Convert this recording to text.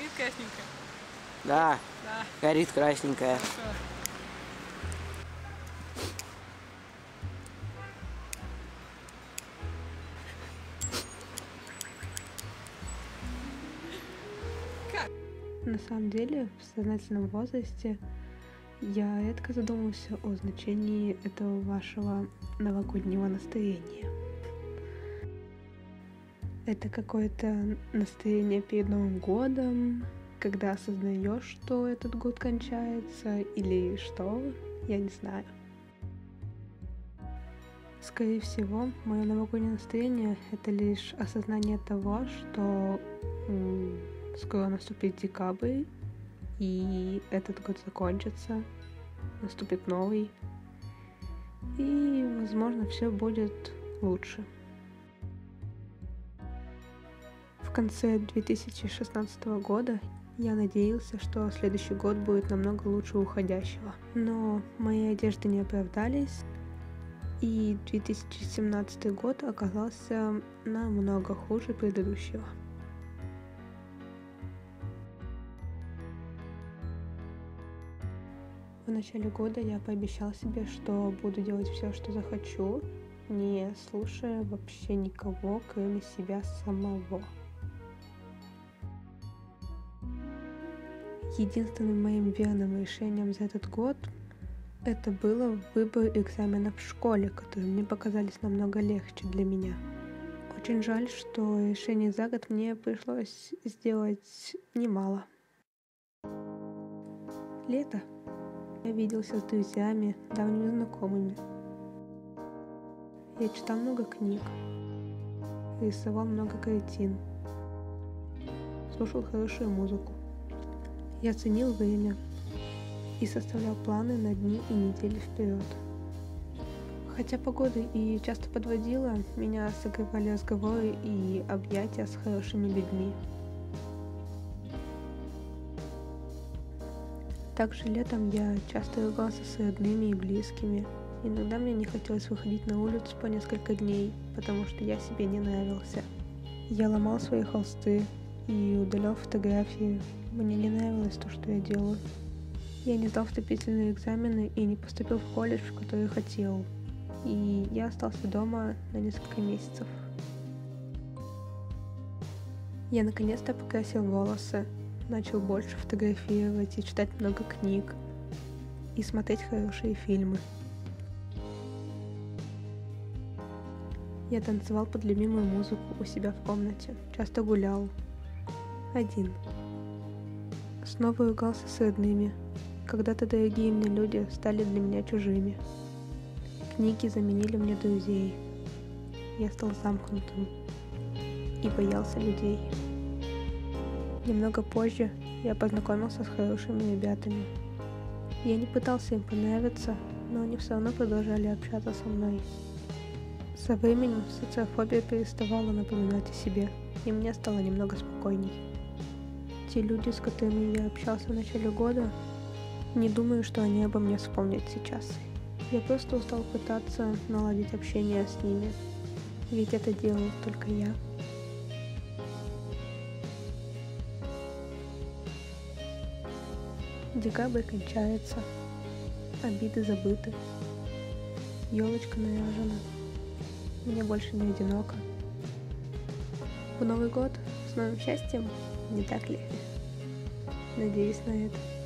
Горит красненькая? Да, Да. горит красненькая. Хорошо. Как? На самом деле, в сознательном возрасте я редко задумывался о значении этого вашего новогоднего настроения. Это какое-то настроение перед Новым годом, когда осознаешь, что этот год кончается, или что, я не знаю. Скорее всего, мое новогоднее настроение — это лишь осознание того, что скоро наступит декабрь, и этот год закончится, наступит новый, и, возможно, все будет лучше. В конце 2016 года я надеялся, что следующий год будет намного лучше уходящего. Но мои надежды не оправдались, и 2017 год оказался намного хуже предыдущего. В начале года я пообещал себе, что буду делать все, что захочу, не слушая вообще никого, кроме себя самого. Единственным моим верным решением за этот год это было выбор экзаменов в школе, которые мне показались намного легче для меня. Очень жаль, что решение за год мне пришлось сделать немало. Лето. Я виделся с друзьями, давними знакомыми. Я читал много книг, рисовал много картин, слушал хорошую музыку. Я ценил время и составлял планы на дни и недели вперед. Хотя погода и часто подводила, меня согревали разговоры и объятия с хорошими людьми. Также летом я часто ругался с родными и близкими. Иногда мне не хотелось выходить на улицу по несколько дней, потому что я себе не нравился. Я ломал свои холсты и удалял фотографии. Мне не нравилось то, что я делаю. Я не сдал вступительные экзамены и не поступил в колледж, в который хотел. И я остался дома на несколько месяцев. Я наконец-то покрасил волосы, начал больше фотографировать и читать много книг, и смотреть хорошие фильмы. Я танцевал под любимую музыку у себя в комнате, часто гулял. Один. Снова ругался с родными. Когда-то дорогие мне люди стали для меня чужими. Книги заменили мне друзей. Я стал замкнутым и боялся людей. Немного позже я познакомился с хорошими ребятами. Я не пытался им понравиться, но они все равно продолжали общаться со мной. Со временем социофобия переставала напоминать о себе, и мне стало немного спокойней. Те люди, с которыми я общался в начале года, не думаю, что они обо мне вспомнят сейчас. Я просто устал пытаться наладить общение с ними, ведь это делаю только я. Декабрь кончается, обиды забыты, елочка наряжена, мне больше не одиноко. В Новый год с новым счастьем, не так ли? Надеюсь на это.